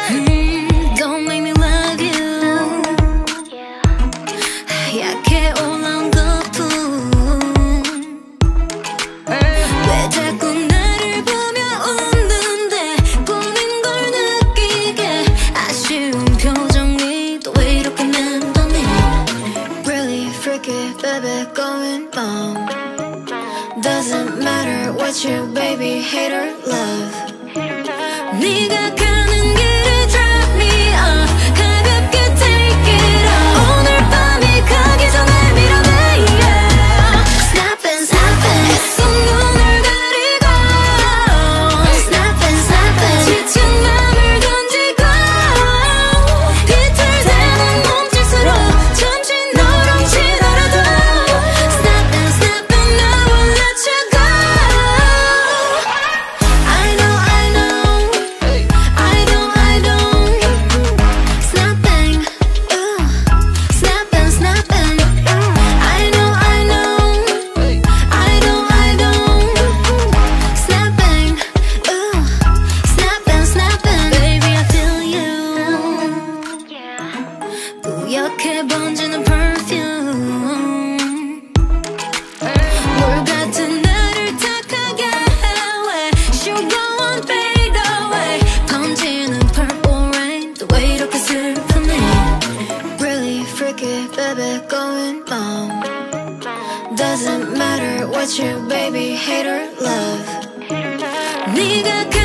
Don't make me love you. 약해 올라온 거품. 왜 자꾸 나를 보며 웃는데 보는 걸 느끼게 아쉬운 표정이 또 왜 이렇게 맴도니. Really freaky baby going bomb. Doesn't matter what you baby hate or love. 네가 가는 길에 drop me off. 가볍게 take it off. 오늘 밤이 가기 전에 밀어내 yeah. Snapping snapping 애써 눈을 가리고 Snapping snapping 지친 맘을 던지고 비틀대는 몸짓으로 잠시 너랑 지나라도 Snapping snapping I won't let you go. I know Snapping, ooh, snapping, snapping. I know Snapping, ooh, snapping, snapping. Baby, I feel you. 뿌옇게 번지는 perfume. 물 같은 나를 탁하게 해. She'll go on fade away. 번지는 purple rain. 또 왜 이렇게 슬프니. Really freaky baby going bomb. Doesn't matter what you baby hate or love. 네가